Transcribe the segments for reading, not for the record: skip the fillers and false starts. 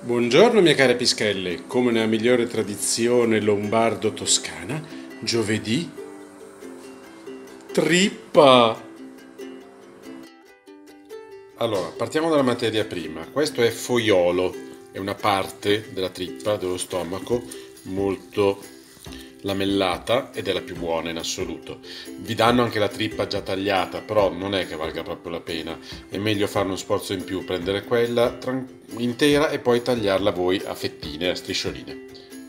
Buongiorno mie care pischelle, come nella migliore tradizione lombardo-toscana, giovedì trippa! Allora, partiamo dalla materia prima. Questo è foiolo, è una parte della trippa, dello stomaco, molto lamellata ed è la più buona in assoluto. Vi danno anche la trippa già tagliata, però non è che valga proprio la pena. È meglio fare uno sforzo in più, prendere quella intera e poi tagliarla voi a fettine, a striscioline.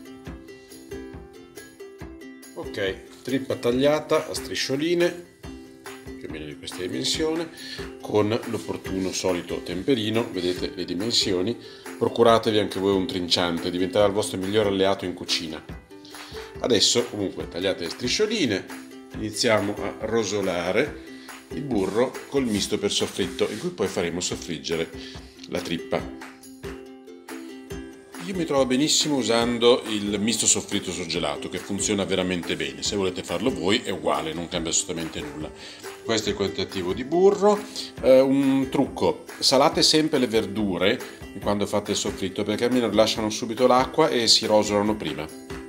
Ok, trippa tagliata a striscioline, più o meno di questa dimensione, con l'opportuno solito temperino, vedete le dimensioni. Procuratevi anche voi un trinciante, diventerà il vostro migliore alleato in cucina. Adesso comunque tagliate le striscioline, iniziamo a rosolare il burro col misto per soffritto, in cui poi faremo soffriggere la trippa. Io mi trovo benissimo usando il misto soffritto surgelato, che funziona veramente bene. Se volete farlo voi è uguale, non cambia assolutamente nulla. Questo è il quantitativo di burro. Un trucco: salate sempre le verdure quando fate il soffritto, perché almeno rilasciano subito l'acqua e si rosolano prima.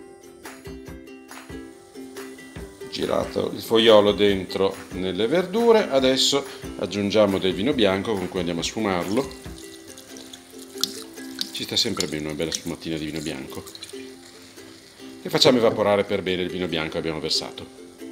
Girato il fogliolo dentro nelle verdure, adesso aggiungiamo del vino bianco con cui andiamo a sfumarlo. Ci sta sempre bene una bella sfumatina di vino bianco e facciamo evaporare per bene il vino bianco che abbiamo versato.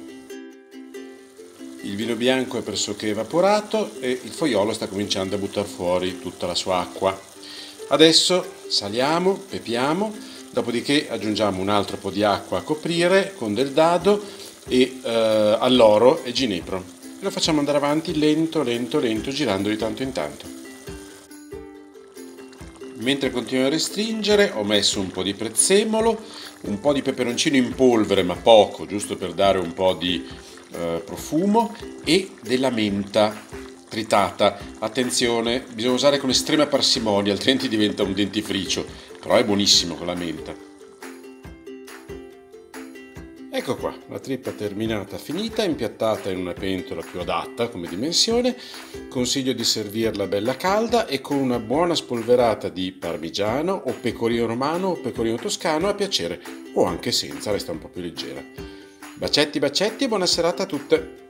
Il vino bianco è pressoché evaporato e il fogliolo sta cominciando a buttare fuori tutta la sua acqua. Adesso saliamo, pepiamo, dopodiché aggiungiamo un altro po' di acqua a coprire con del dado e alloro e ginepro. E lo facciamo andare avanti lento, lento, lento, girando di tanto in tanto. Mentre continuo a restringere ho messo un po' di prezzemolo, un po' di peperoncino in polvere, ma poco, giusto per dare un po' di profumo, e della menta tritata. Attenzione, bisogna usare con estrema parsimonia, altrimenti diventa un dentifricio, però è buonissimo con la menta. Ecco qua, la trippa terminata, finita, impiattata in una pentola più adatta come dimensione. Consiglio di servirla bella calda e con una buona spolverata di parmigiano o pecorino romano o pecorino toscano a piacere, o anche senza, resta un po' più leggera. Bacetti bacetti e buona serata a tutte!